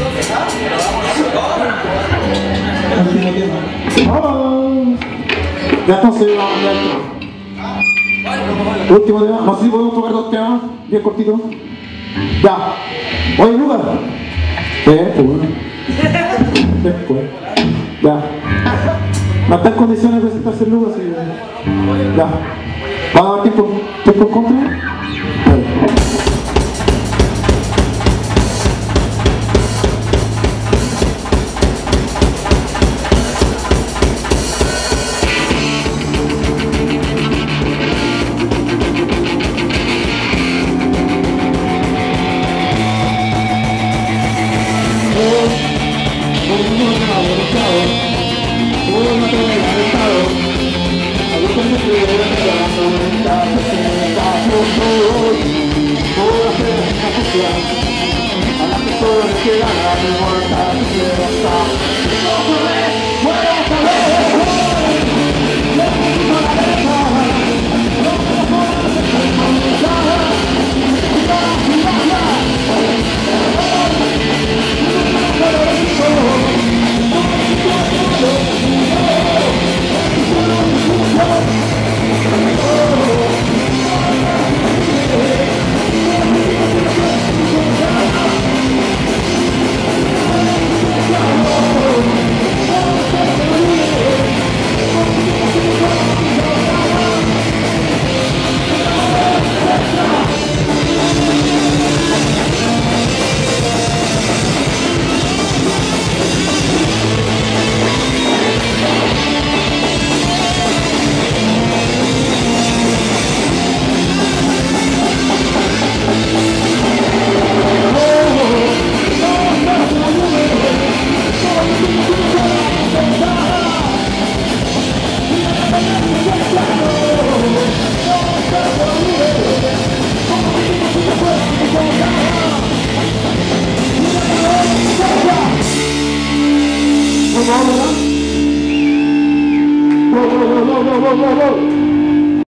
Ya entonces vamos a cambiar el tema. Último tema. No sé si podemos tocar dos temas, bien cortitos. Ya. Oye, Lucas. Después. Ya. No está en condiciones de presentarse Lucas. Ya. ¿Va a dar tiempo en contra? Go, go, go, go, go, go, go.